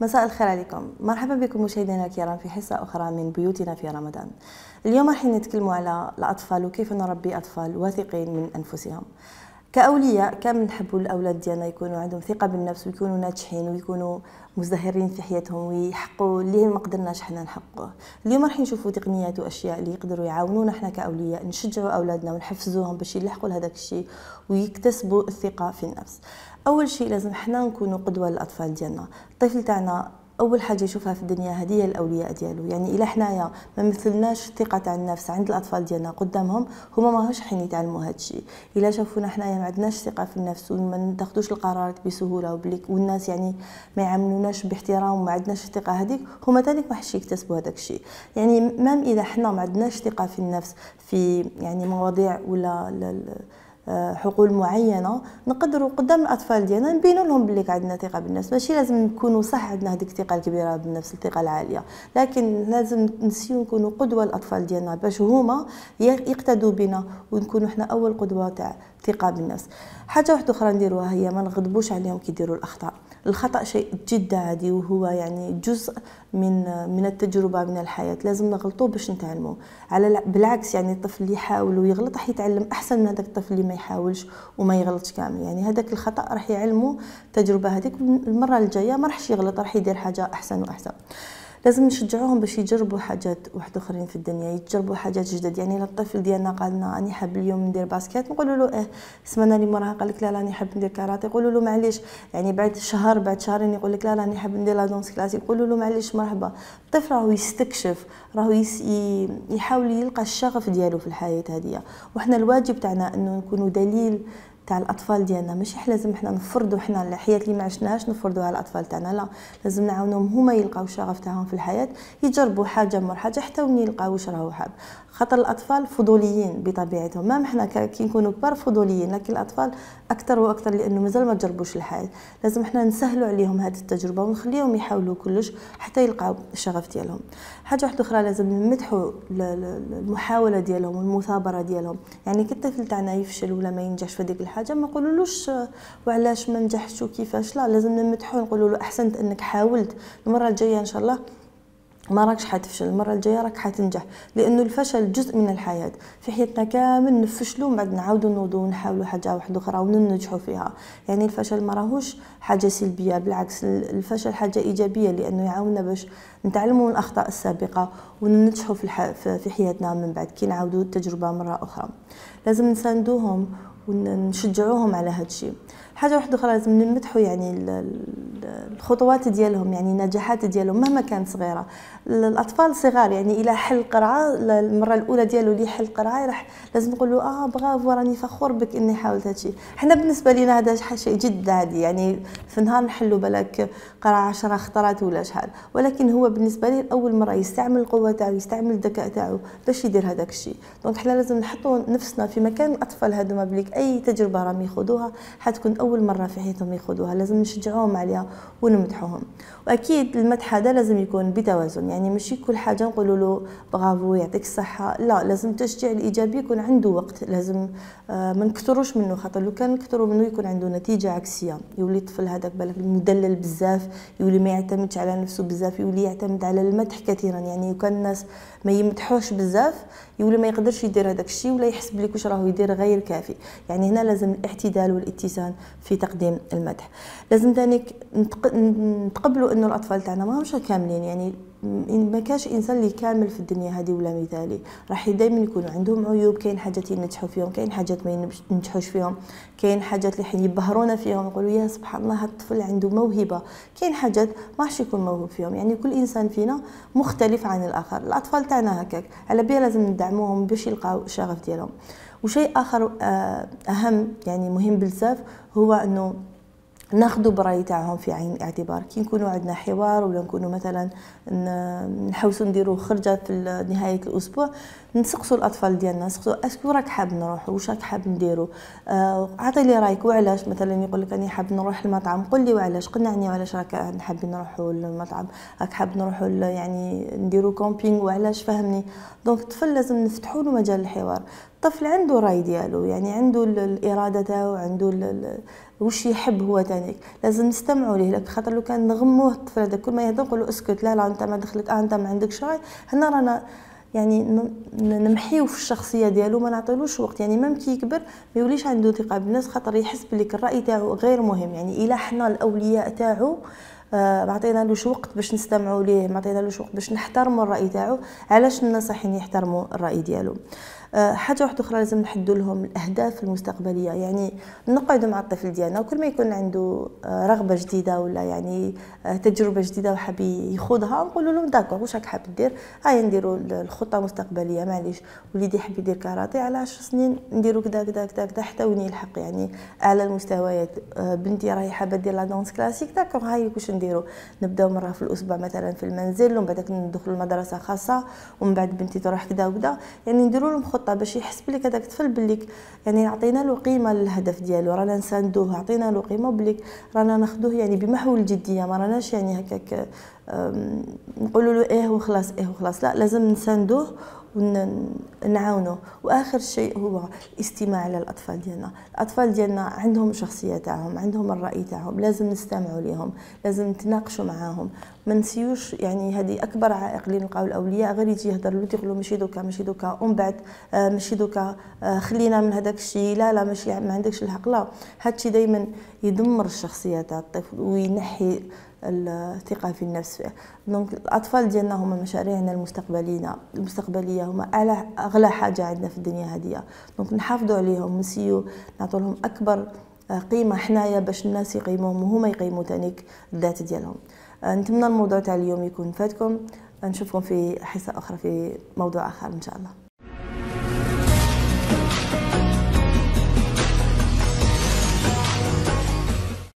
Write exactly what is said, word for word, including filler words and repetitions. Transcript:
مساء الخير عليكم، مرحبا بكم مشاهدينا الكرام في حصة أخرى من بيوتنا في رمضان. اليوم راح نتكلم على الأطفال وكيف نربي أطفال واثقين من أنفسهم. كأولياء كامل نحبوا الأولاد ديالنا يكونوا عندهم ثقة بالنفس ويكونوا ناجحين ويكونوا مزدهرين في حياتهم ويحققوا اللي ما قدرناش حنا نحققوه. اليوم راح نشوفوا تقنيات وأشياء اللي يقدروا يعاونونا حنا كأولياء نشجعوا أولادنا ونحفزوهم باش يلحقوا لهذاك الشيء ويكتسبوا الثقة في النفس. أول شيء لازم حنا نكونوا قدوة للأطفال ديالنا. الطفل تاعنا اول حاجه يشوفها في الدنيا هذه هي الاولياء ديالو، يعني الا حنايا ما مثلناش الثقه تاع النفس عند الاطفال ديالنا قدامهم هما ماهوش حين يتعلموا هذا الشيء. الا شافونا حنايا ما عندناش ثقه في النفس وما ناخذوش القرارات بسهوله وبليك والناس يعني ما يعاملوناش باحترام وما عندناش الثقه هذيك، هما تانيك ما حش يكتسبوا هذاك الشيء. يعني مام اذا حنا ما عندناش ثقه في النفس في يعني مواضيع ولا حقول معينه نقدروا قدام الاطفال ديالنا نبينوا لهم بلي عندنا ثقه بالنفس. ماشي لازم نكونوا صح عندنا هذيك الثقه الكبيره بالنفس الثقه العاليه، لكن لازم نسيو نكونوا قدوه للاطفال ديالنا باش هما يقتدوا بنا ونكونوا احنا اول قدوه تاع ثقه بالنفس. حاجه واحده اخرى نديروها هي ما نغضبوش عليهم كي يديروا الاخطاء. الخطا شيء جدا عادي وهو يعني جزء من من التجربه من الحياه، لازم نغلطوا باش نتعلموا. على بالعكس يعني الطفل اللي يحاول ويغلط راح يتعلم احسن من هذاك الطفل اللي ما يحاولش وما يغلطش كامل. يعني هذاك الخطا راح يعلمه التجربه هذيك، المره الجايه ما راحش يغلط، راح يدير حاجه احسن واحسن. لازم نشجعوهم باش يجربوا حاجات واحد اخرين في الدنيا، يجربوا حاجات جدد. يعني الطفل ديالنا قالنا راني حاب اليوم ندير باسكيت، نقولوا له اه سمعنا لي موراها قال لك لا راني حاب ندير كاراتيه، يقولوا له معليش. يعني بعد شهر بعد شهرين يقول لك لا راني حاب ندير لا دونس كلاسيك، يقولوا له معليش مرحبا. الطفل راهو يستكشف، راهو يحاول يلقى الشغف ديالو في الحياه هذه، وحنا الواجب تاعنا انه نكونوا دليل تاع الاطفال ديالنا. ماشي احنا لازم احنا نفرضوا حنا الحياه اللي ما عشناهاش نفرضوها على الاطفال تاعنا، لا لازم نعاونهم هما يلقاو الشغف تاعهم في الحياه، يجربوا حاجه مر حاجه حتى وين يلقاو واش راهو حاب. خاطر الاطفال فضوليين بطبيعتهم، ما احنا كي نكونوا كبار فضوليين، لكن الاطفال اكثر واكثر لانه مازال ما جربوش الحياه. لازم احنا نسهلوا عليهم هذه التجربه ونخليهم يحاولوا كلش حتى يلقاو الشغف ديالهم. حاجه واحده اخرى لازم نمدحوا المحاوله ديالهم والمثابره ديالهم. يعني كي الطفل تاعنا يفشل ولا ما ينجحش في هذيك الحاجه ما نقولولوش وعلاش ما نجحش وكيفاش، لا لازم نمدحوه نقولوا له احسنت انك حاولت، المره الجايه ان شاء الله ما راكش حتفشل، المره الجايه راك حتنجح. لانه الفشل جزء من الحياه، في حياتنا كامل نفشلوا ومن بعد نعاودوا نوضوا ونحاولوا حاجه واحده اخرى وننجحوا فيها. يعني الفشل ما راهوش حاجه سلبيه، بالعكس الفشل حاجه ايجابيه لانه يعاوننا باش نتعلموا من الاخطاء السابقه وننجحوا في الح... في حياتنا من بعد كي نعاودوا التجربه مره اخرى. لازم نساندوهم ونشجعوهم على هذا الشيء. حاجه واحده اخرى لازم نمدحوا يعني الخطوات ديالهم، يعني النجاحات ديالهم مهما كانت صغيره. الاطفال صغار يعني الى حل قرعه المره الاولى ديالو اللي حل قرعه راح لازم نقول له اه برافو راني فخور بك اني حاولت هذا الشيء. حنا بالنسبه لنا هذا شيء جد عادي، يعني في نهار نحلوا بالك قرعه عشرة خطرات ولا شحال، ولكن هو بالنسبه لي اول مره يستعمل القوه تاعو يستعمل الذكاء تاعو باش يدير هذاك الشيء. دونك حنا لازم نحطوا نفسنا في مكان الاطفال هذوما بليك اي تجربه راهم ياخذوها حتكون اول مره في حياتهم ياخذوها، لازم نشجعوهم عليها ونمدحوهم. واكيد المدح هذا لازم يكون بتوازن، يعني ماشي كل حاجه نقولوا له برافو يعطيك الصحه، لا لازم التشجيع الايجابي يكون عنده وقت، لازم آه ما نكثروش منه. خاطر لو كان نكثروا منه يكون عنده نتيجه عكسيه، يولي الطفل هذاك بالك مدلل بزاف، يولي ما يعتمدش على نفسه بزاف، يولي يعتمد على المدح كثيرا. يعني كان الناس ما يمدحوش بزاف يولي ما يقدرش يدير هذاك الشيء ولا يحسب لك واش راهو يدير غير كافي. يعني هنا لازم الاعتدال والاتزان في تقديم المدح. لازم ثاني نتقبلوا انه الاطفال تاعنا ماهمش كاملين، يعني ما كاش انسان اللي كامل في الدنيا هذه ولا مثالي، راح دائما يكونوا عندهم عيوب. كاين حاجات ينجحوا فيهم، كاين حاجات ما ينجحوش فيهم، كاين حاجات اللي يبهرونا فيهم نقولوا يا سبحان الله هذا الطفل عنده موهبه، كاين حاجات ما راحش يكون موهوب فيهم. يعني كل انسان فينا مختلف عن الاخر. الاطفال تاعنا هكاك على بالي لازم ندعموهم باش يلقاو الشغف ديالهم. وشيء اخر اهم يعني مهم بزاف هو انه ناخذوا براي تاعهم في عين الاعتبار. كي نكونوا عندنا حوار ولا نكونوا مثلا نحوسوا نديروا خرجه في نهايه الاسبوع، نسقسوا الاطفال ديالنا نسقسوا اسكو راك حاب نروح واش راك حاب نديروا، آه عطي لي رايك وعلاش. مثلا يقول لك راني حاب نروح المطعم، قل لي وعلاش، قنعني وعلاش راك نحب نروحوا للمطعم، راك حاب نروحوا يعني نديروا كومبينغ وعلاش، فهمني. دونك الطفل لازم نفتحوا له مجال الحوار. الطفل عنده راي ديالو، يعني عنده الاراده تاعو، عنده واش يحب هو تانيك، لازم نستمعوا ليه. لك خاطر لو كان نغموه الطفل هذا كل ما يهضر نقولوا اسكت، لا لا انت ما دخلك، آه انت ما عندكش راي، هنا رانا يعني نمحيو في الشخصيه ديالو، ما نعطيلوش وقت. يعني ميم كي يكبر ما يوليش عنده ثقه بالناس، خاطر يحس بليك الراي تاعو غير مهم. يعني الا حنا الاولياء تاعو آه ما عطينالوش وقت باش نستمعوا ليه، ما عطينالوش وقت باش نحترموا الراي تاعو، علاش الناس رايحين يحترموا الراي ديالو. حاجه واحده اخرى لازم نحدوا لهم الاهداف المستقبليه. يعني نقعدوا مع الطفل ديالنا وكل ما يكون عنده رغبه جديده ولا يعني تجربه جديده وحاب يخوضها، نقولوا لهم داكور واش راك حاب دير، هيا نديروا الخطه المستقبليه. معليش وليدي يحب يدير كاراتيه، على عشر سنين نديروا كذا كذا كذا كذا حتى وين يلحق يعني اعلى المستويات. بنتي راهي حابه دير لا دانس كلاسيك، داكور هاي واش نديروا، نبداو مره في الاسبوع مثلا في المنزل، ومن بعد ندخلوا المدرسه خاصه، ومن بعد بنتي تروح كذا وكذا. يعني نديروا لهم خطه باش يحس بليك هذاك الطفل بليك يعني عطينا له قيمه للهدف ديالو، رانا نساندوه، عطينا له قيمه بليك رانا ناخذوه يعني بمحو الجديه، ما راناش يعني هكاك نقولوا له ايه وخلاص ايه وخلاص، لا لازم نساندوه ونعاونوه. واخر شيء هو الاستماع للاطفال ديالنا. الاطفال ديالنا عندهم شخصيه تاعهم، عندهم الراي تاعهم، لازم نستمعوا ليهم، لازم نتناقشوا معاهم، ما نسيوش. يعني هذه اكبر عائق اللي نلقاو الاولياء، غير يجي يهضر له يقول له ماشي دوكا ماشي دوكا، ومن بعد آه ماشي دوكا، آه خلينا من هذاك الشيء، لا لا ماشي ما عندكش الحق. لا، هذا الشيء دائما يدمر الشخصيه تاع الطفل وينحي الثقه في النفس فيه. دونك الاطفال ديالنا هما مشاريعنا المستقبليه المستقبليه، هما اعلى اغلى حاجه عندنا في الدنيا هذه. دونك نحافظوا عليهم، نسيو نعطوا لهم اكبر قيمه حنايا باش الناس يقيموهم وهما يقيموا تانيك الذات ديالهم. نتمنى الموضوع تاع اليوم يكون فاتكم، نشوفكم في حصه اخرى في موضوع اخر ان شاء الله.